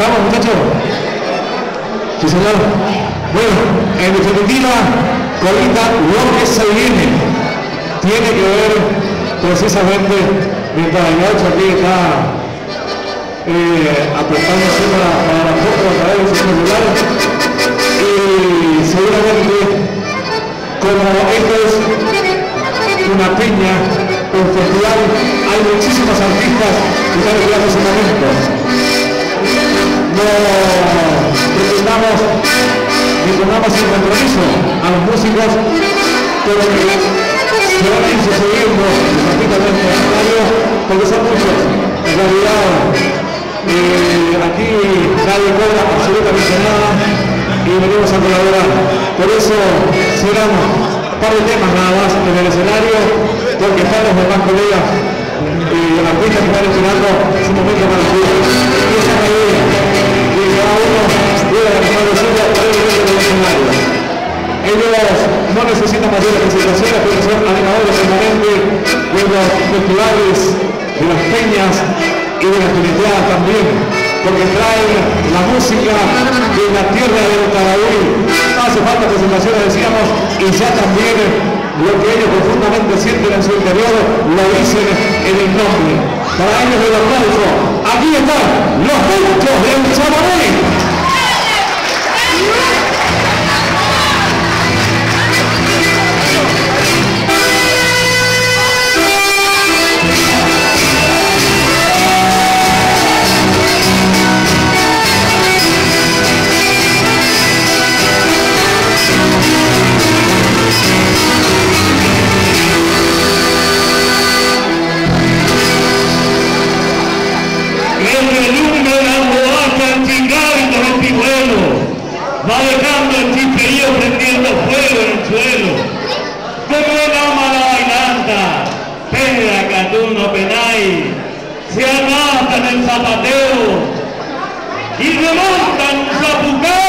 ¿Estamos, muchachos? Sí, señor. Bueno, en definitiva, Colita, lo que se viene tiene que ver precisamente, mientras el gaucho aquí está apretándose para la foto a través de su celular, y seguramente, como esto es una piña, un festival, hay muchísimos artistas que están esperando ese momento. No pretendamos ni pongamos en compromiso a los músicos, pero que se van a ir sucediendo prácticamente en el escenario, porque son muchos. En realidad, aquí nadie cobra absolutamente nada y venimos a colaborar. Por eso serán un par de temas nada más en el escenario, porque están los demás colegas y artistas que están esperando su momento para el público. Y esa es la idea, que cada uno pueda dejar de suyo para el momento del escenario. Ellos no necesitan mayores presentaciones, pero son animadores permanentes de los festivales, de las peñas y de las tuneteadas también, porque traen la música de la tierra del Tarahui. No hace falta presentaciones, decíamos, y ya también lo que ellos profundamente sienten en su interior lo dicen en el nombre. Para ellos el aplauso. Aquí están los Gauchos del Chamonix. Va dejando el chisperío prendiendo fuego en el suelo. ¡Qué buena mala bailanta! Pedra, Catuno, Penay, se arrastran el zapateo y remontan un zapucay.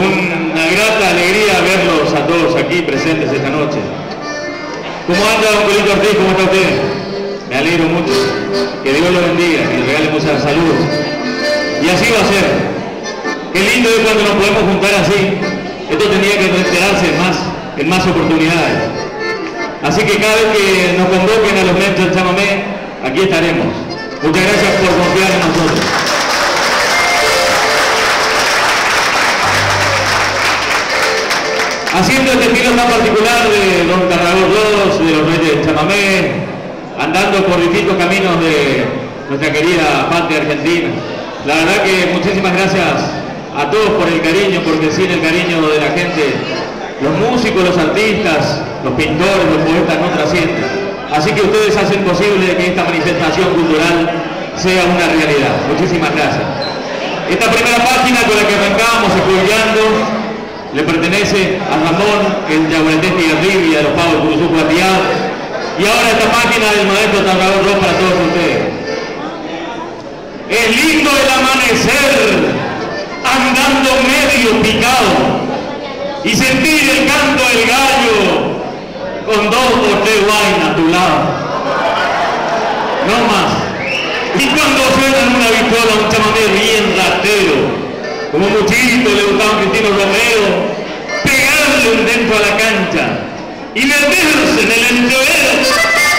una grata alegría verlos a todos aquí presentes esta noche. ¿Cómo anda, don Colito Ortiz? ¿Cómo está usted? Me alegro mucho. Que Dios lo bendiga, que le regale mucha salud. Y así va a ser. Qué lindo es cuando nos podemos juntar así. Esto tenía que reiterarse en más oportunidades. Así que cada vez que nos convoquen a los Mentos del Chamamé, aquí estaremos. Muchas gracias por confiar en nosotros. Haciendo este estilo tan particular de Don Tarragó Ross, de los Reyes del Chamamé, andando por distintos caminos de nuestra querida patria argentina. La verdad que muchísimas gracias a todos por el cariño, porque sin el cariño de la gente, los músicos, los artistas, los pintores, los poetas no trascienden. Así que ustedes hacen posible que esta manifestación cultural sea una realidad. Muchísimas gracias. Esta primera página con la que arrancábamos estudiando le pertenece a Ramón, el Yaguaretés Tigarribia, de los Pavos Curuzú Cuatiá, y ahora esta página del maestro Tarragó Ross para todos ustedes. Es lindo el amanecer, andando medio picado, y sentir el canto del gallo, con 2 o 3 vainas a tu lado. No más. Y cuando suenan una vitola, un chamamé bien ratero, como Muchito, le gustaba a Cristino Romero, pegarle un dentro a la cancha y meterse en el entrevero.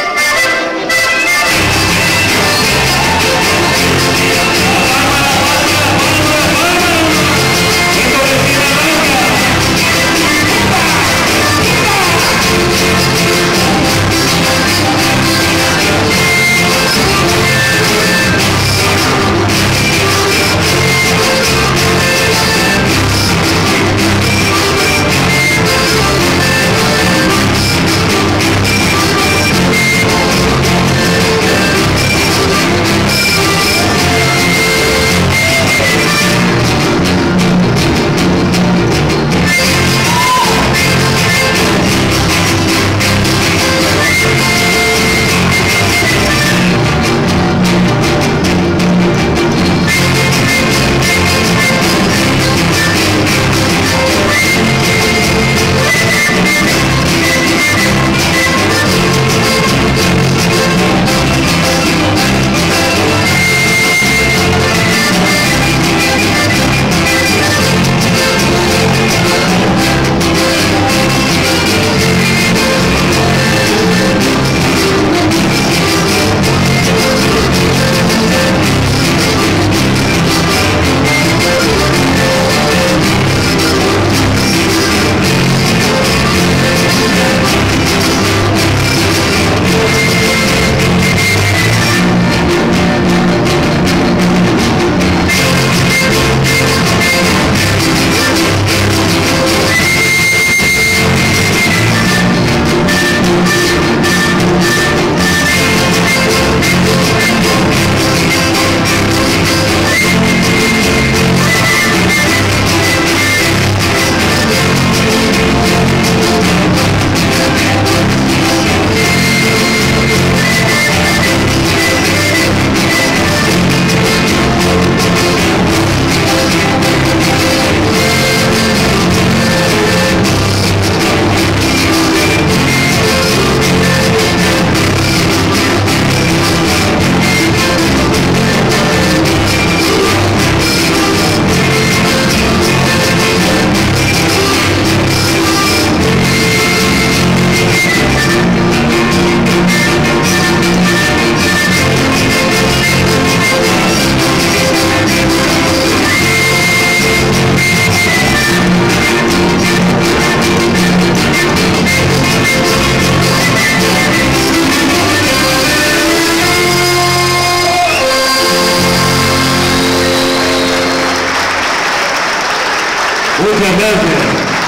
Muchas gracias.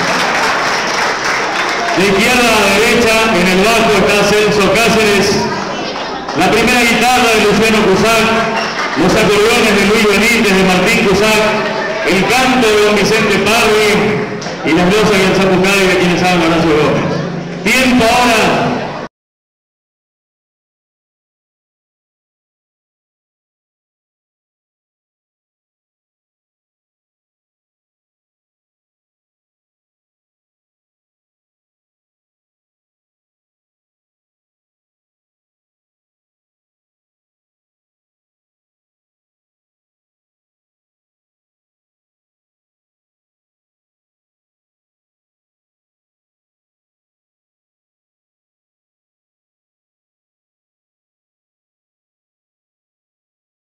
De izquierda a la derecha, en el bajo está Celso Cáceres, la primera guitarra de Luciano Cusack, los acordeones de Luis Benítez, de Martín Cusack, el canto de don Vicente Parri y las glosas y el zapucay de quienes hablan Horacio Gómez. Tiempo ahora